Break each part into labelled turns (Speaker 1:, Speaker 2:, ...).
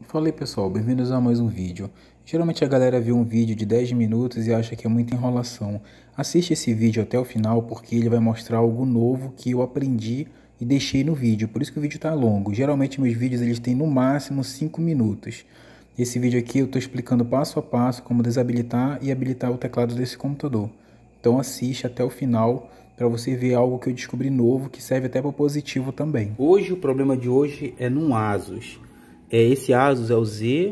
Speaker 1: Fala aí pessoal, bem-vindos a mais um vídeo. Geralmente a galera vê um vídeo de 10 minutos e acha que é muita enrolação. Assiste esse vídeo até o final porque ele vai mostrar algo novo que eu aprendi e deixei no vídeo. Por isso que o vídeo está longo. Geralmente meus vídeos eles têm no máximo 5 minutos. Esse vídeo aqui eu estou explicando passo a passo como desabilitar e habilitar o teclado desse computador. Então assiste até o final para você ver algo que eu descobri novo que serve até para positivo também.
Speaker 2: Hoje o problema de hoje é num Asus. Esse Asus é o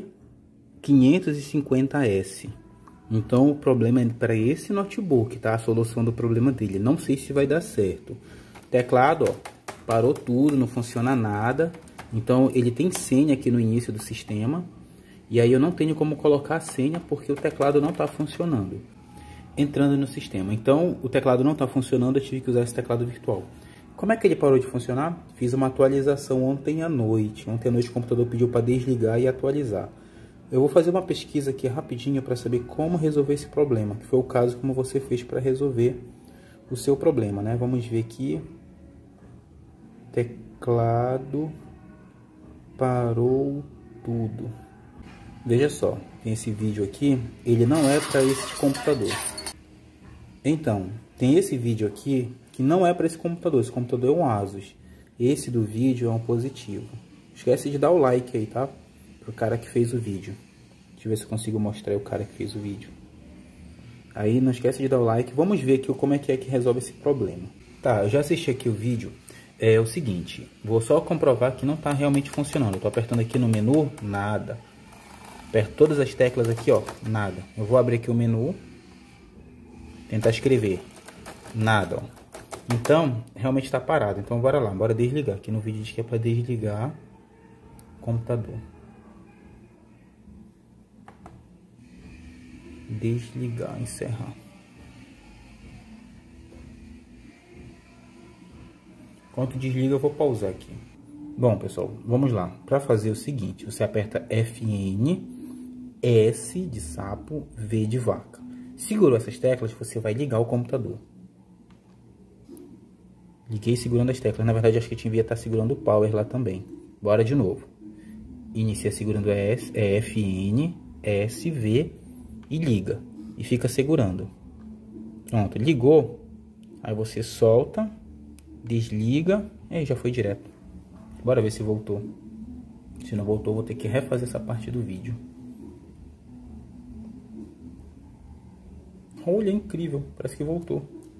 Speaker 2: Z550S. Então o problema é para esse notebook, tá? A solução do problema dele. Não sei se vai dar certo. Teclado, ó, parou tudo, não funciona nada. Então ele tem senha aqui no início do sistema. E aí eu não tenho como colocar a senha porque o teclado não está funcionando. Entrando no sistema. Então o teclado não está funcionando, eu tive que usar esse teclado virtual. Como é que ele parou de funcionar? Fiz uma atualização ontem à noite. Ontem à noite o computador pediu para desligar e atualizar. Eu vou fazer uma pesquisa aqui rapidinho para saber como resolver esse problema. Que foi o caso como você fez para resolver o seu problema, né? Vamos ver aqui. Teclado parou tudo. Veja só, tem esse vídeo aqui. Ele não é para esse computador. Então, tem esse vídeo aqui que não é para esse computador. Esse computador é um Asus. Esse do vídeo é um positivo. Esquece de dar o like aí, tá? Pro cara que fez o vídeo. Deixa eu ver se eu consigo mostrar o cara que fez o vídeo. Aí não esquece de dar o like. Vamos ver aqui como é que resolve esse problema. Tá, eu já assisti aqui o vídeo. É o seguinte, vou só comprovar que não tá realmente funcionando. Eu tô apertando aqui no menu, nada. Aperto todas as teclas aqui, ó, nada. Eu vou abrir aqui o menu. Tentar escrever. Nada, ó. Então, realmente está parado. Então, bora lá. Bora desligar. Aqui no vídeo diz que é para desligar o computador. Desligar, encerrar. Enquanto desliga, eu vou pausar aqui. Bom, pessoal, vamos lá. Para fazer o seguinte, você aperta FN, S de sapo, V de vaca. Segurou essas teclas, você vai ligar o computador. Liguei segurando as teclas. Na verdade, acho que eu devia estar segurando o power lá também. Bora de novo. Inicia segurando FN, SV e liga. E fica segurando. Pronto, ligou. Aí você solta, desliga. E aí já foi direto. Bora ver se voltou. Se não voltou, vou ter que refazer essa parte do vídeo. Olha, é incrível. Parece que voltou.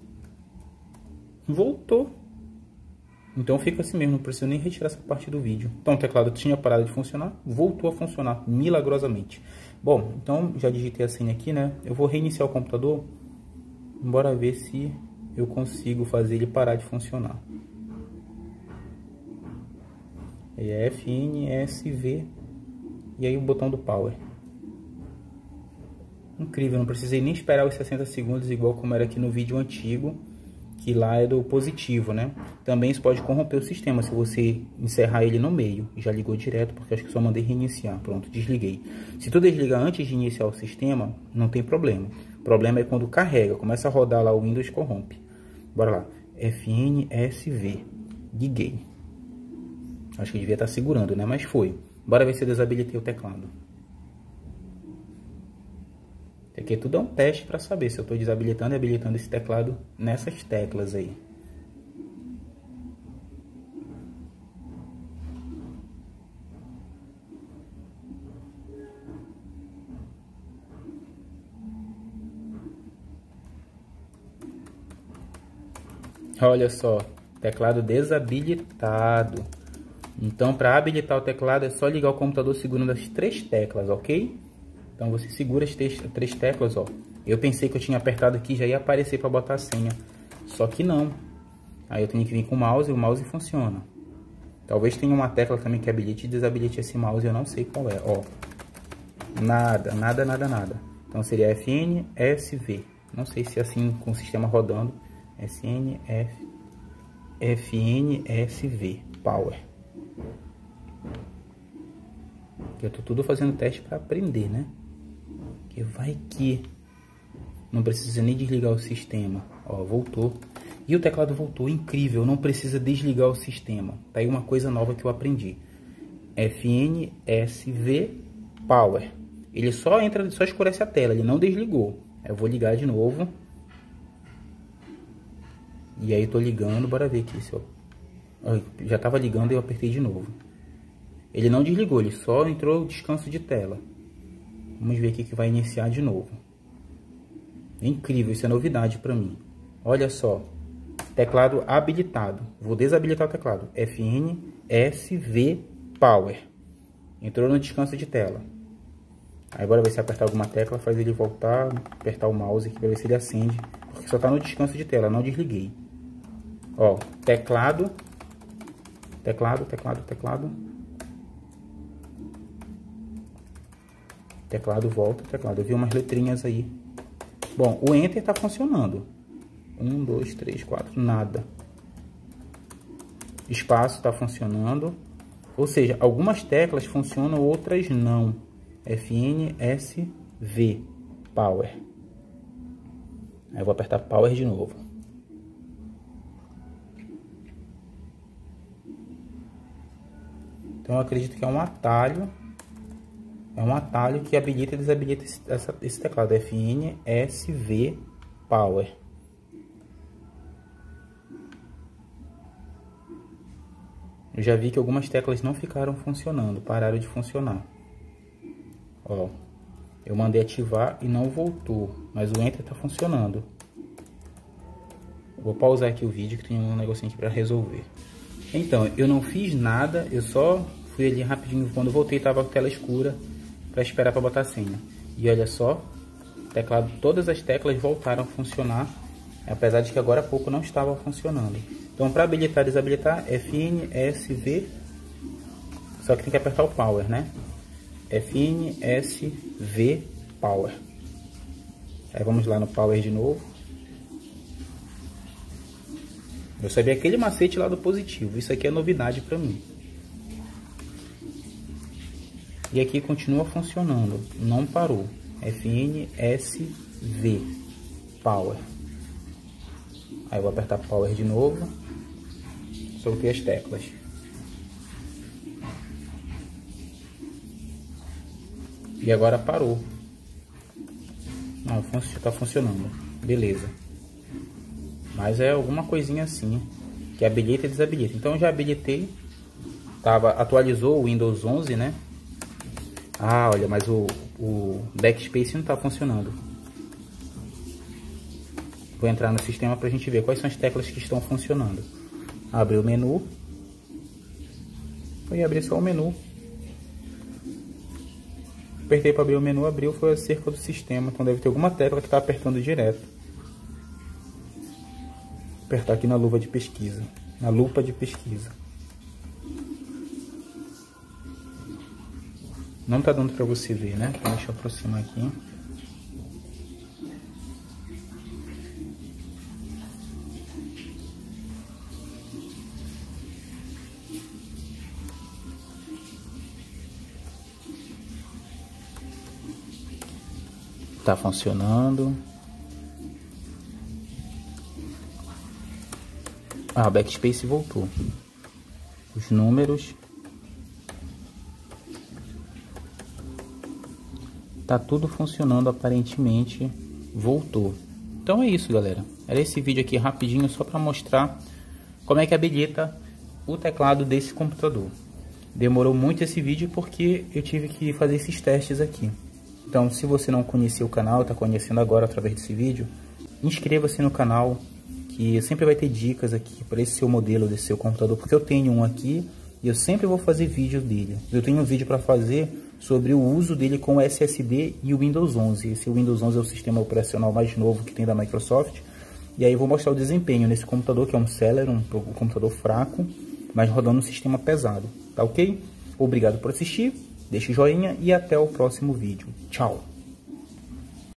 Speaker 2: Voltou. Então fica assim mesmo, não preciso nem retirar essa parte do vídeo. Então o teclado tinha parado de funcionar, voltou a funcionar milagrosamente. Bom, então já digitei a senha aqui, né? Eu vou reiniciar o computador. Bora ver se eu consigo fazer ele parar de funcionar. É FN, SV e aí o botão do power. Incrível, não precisei nem esperar os 60 segundos igual como era aqui no vídeo antigo. Que lá é do positivo, né? Também isso pode corromper o sistema se você encerrar ele no meio. Já ligou direto, porque acho que só mandei reiniciar. Pronto, desliguei. Se tu desligar antes de iniciar o sistema, não tem problema. O problema é quando carrega, começa a rodar lá o Windows, corrompe. Bora lá. FN, SV. Liguei. Acho que devia estar segurando, né? Mas foi. Bora ver se eu desabilitei o teclado. Aqui tudo é um teste para saber se eu estou desabilitando e habilitando esse teclado nessas teclas aí. Olha só, teclado desabilitado. Então, para habilitar o teclado é só ligar o computador segurando as 3 teclas, ok? Então você segura as 3 teclas, ó. Eu pensei que eu tinha apertado aqui, já ia aparecer para botar a senha. Só que não. Aí eu tenho que vir com o mouse e o mouse funciona. Talvez tenha uma tecla também que habilite e desabilite esse mouse, eu não sei qual é, ó. Nada, nada, nada, nada. Então seria FN, SV. Não sei se é assim com o sistema rodando. FN, FN, SV. Power. Eu tô tudo fazendo teste para aprender, né? Que vai que não precisa nem desligar o sistema. Ó, voltou. E o teclado voltou, incrível, não precisa desligar o sistema. Tá aí uma coisa nova que eu aprendi. FNSV Power. Ele só escurece a tela, ele não desligou. Eu vou ligar de novo. E aí tô ligando, bora ver aqui se eu... Já tava ligando e eu apertei de novo. Ele não desligou, ele só entrou descanso de tela. Vamos ver aqui que vai iniciar de novo. É incrível, isso é novidade para mim. Olha só, teclado habilitado. Vou desabilitar o teclado. FNSV Power. Entrou no descanso de tela. Aí agora vai se apertar alguma tecla, faz ele voltar, apertar o mouse aqui para ver se ele acende. Porque só tá no descanso de tela, não desliguei. Ó, teclado. Teclado. Teclado, volta, teclado. Eu vi umas letrinhas aí. Bom, o Enter tá funcionando. 1, 2, 3, 4, nada. Espaço tá funcionando. Ou seja, algumas teclas funcionam, outras não. FNSV Power. Aí eu vou apertar Power de novo. Então eu acredito que é um atalho. É um atalho que habilita e desabilita esse teclado. FNSV Power. Eu já vi que algumas teclas não ficaram funcionando, pararam de funcionar. Ó, eu mandei ativar e não voltou, mas o Enter tá funcionando. Vou pausar aqui o vídeo que tem um negocinho aqui para resolver. Então, eu não fiz nada, eu só fui ali rapidinho, quando voltei tava a tela escura para esperar para botar a senha. E olha só, teclado, todas as teclas voltaram a funcionar, apesar de que agora há pouco não estava funcionando. Então, para habilitar e desabilitar, FNSV, só que tem que apertar o Power, né? FNSV Power. Aí vamos lá no Power de novo. Eu sabia aquele macete lá do positivo, isso aqui é novidade para mim. E aqui continua funcionando, não parou. FNSV Power. Aí eu vou apertar Power de novo. Soltei as teclas. E agora parou. Não, está funcionando. Beleza. Mas é alguma coisinha assim, que habilita e desabilita. Então eu já habilitei. Atualizou o Windows 11, né? Ah, olha, mas o Backspace não está funcionando. Vou entrar no sistema para a gente ver quais são as teclas que estão funcionando. Abrir o menu. Foi abrir só o menu. Apertei para abrir o menu, abriu, foi acerca do sistema. Então deve ter alguma tecla que está apertando direto. Vou apertar aqui na luva de pesquisa. Na lupa de pesquisa. Não está dando para você ver, né? Então, deixa eu aproximar aqui. Tá funcionando. Ah, o Backspace voltou. Os números. Tá tudo funcionando, aparentemente voltou. Então é isso, galera. Era esse vídeo aqui rapidinho só para mostrar como é que habilita o teclado desse computador. Demorou muito esse vídeo porque eu tive que fazer esses testes aqui. Então, se você não conhecia o canal, está conhecendo agora através desse vídeo, inscreva-se no canal, que sempre vai ter dicas aqui para esse seu modelo, desse seu computador, porque eu tenho um aqui e eu sempre vou fazer vídeo dele. Eu tenho um vídeo para fazer sobre o uso dele com o SSD e o Windows 11. Esse Windows 11 é o sistema operacional mais novo que tem da Microsoft. E aí eu vou mostrar o desempenho nesse computador, que é um Celeron, um computador fraco, mas rodando um sistema pesado. Tá ok? Obrigado por assistir. Deixe o joinha e até o próximo vídeo. Tchau!